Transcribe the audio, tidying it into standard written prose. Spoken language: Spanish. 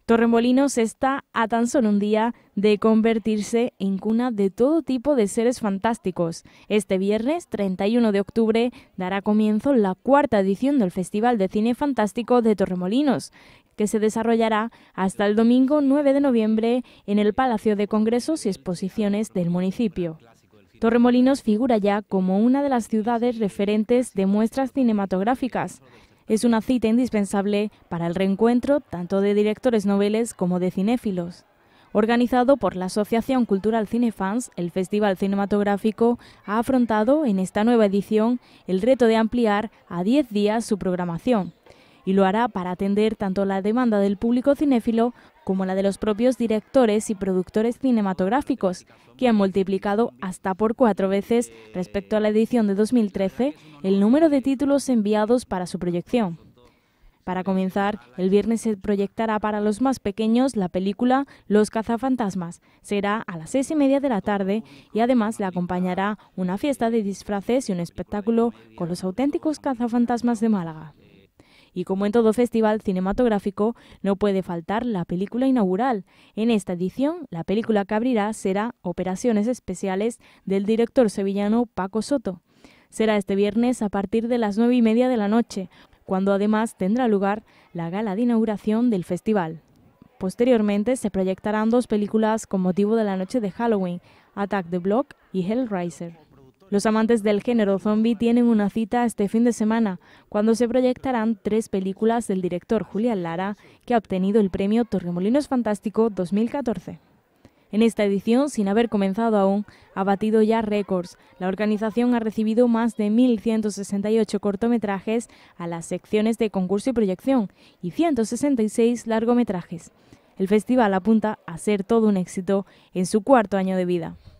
Torremolinos está a tan solo un día de convertirse en cuna de todo tipo de seres fantásticos. Este viernes 31 de octubre dará comienzo la cuarta edición del Festival de Cine Fantástico de Torremolinos, que se desarrollará hasta el domingo 9 de noviembre en el Palacio de Congresos y Exposiciones del municipio. Torremolinos figura ya como una de las ciudades referentes de muestras cinematográficas. Es una cita indispensable para el reencuentro tanto de directores noveles como de cinéfilos. Organizado por la Asociación Cultural Cinefans, el Festival Cinematográfico ha afrontado en esta nueva edición el reto de ampliar a 10 días su programación. Y lo hará para atender tanto la demanda del público cinéfilo como la de los propios directores y productores cinematográficos, que han multiplicado hasta por 4 veces respecto a la edición de 2013 el número de títulos enviados para su proyección. Para comenzar, el viernes se proyectará para los más pequeños la película Los cazafantasmas. Será a las 6:30 de la tarde y además le acompañará una fiesta de disfraces y un espectáculo con los auténticos cazafantasmas de Málaga. Y como en todo festival cinematográfico, no puede faltar la película inaugural. En esta edición, la película que abrirá será Operaciones Especiales del director sevillano Paco Soto. Será este viernes a partir de las 9:30 de la noche, cuando además tendrá lugar la gala de inauguración del festival. Posteriormente se proyectarán 2 películas con motivo de la noche de Halloween, Attack the Block y Hellraiser. Los amantes del género zombie tienen una cita este fin de semana, cuando se proyectarán 3 películas del director Julián Lara, que ha obtenido el premio Torremolinos Fantástico 2014. En esta edición, sin haber comenzado aún, ha batido ya récords. La organización ha recibido más de 1.168 cortometrajes a las secciones de concurso y proyección y 166 largometrajes. El festival apunta a ser todo un éxito en su 4º año de vida.